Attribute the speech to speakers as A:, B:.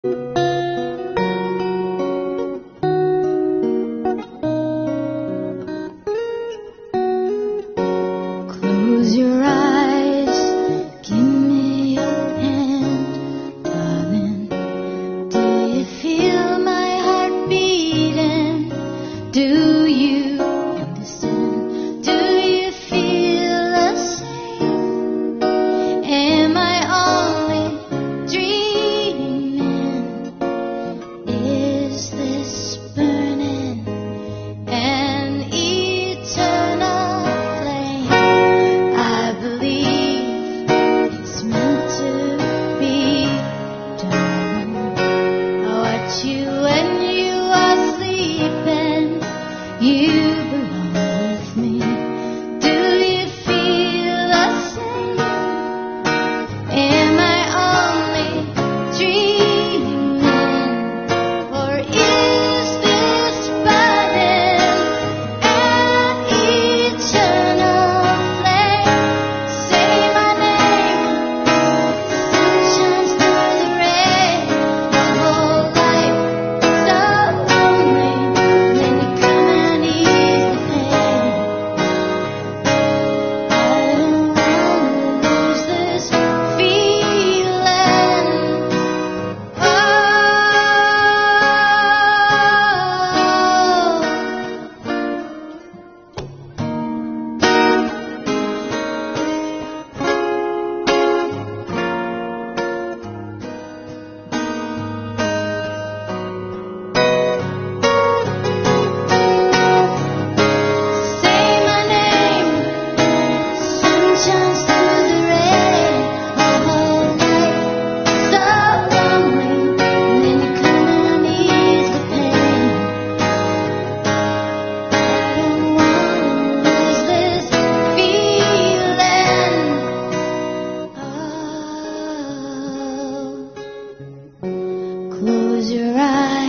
A: Close your eyes, give me your hand, darling. Do you feel my heart beating? Do you understand? Do you feel the same? Am I only dreaming? Is this burning an eternal flame? I believe it's meant to be, darling. I watch you when you are sleeping. You belong with me. Do you feel the same? Am I only dreaming? Or is this burning an eternal flame? Say my name, sun shines through the rain. My whole life so lonely. Then you come and ease the pain. I don't wanna lose this feeling. Oh. Say my name, sun shines through the rain. My whole life so lonely. Then you come and ease the pain. I don't wanna lose this feeling. Oh. Close your eyes.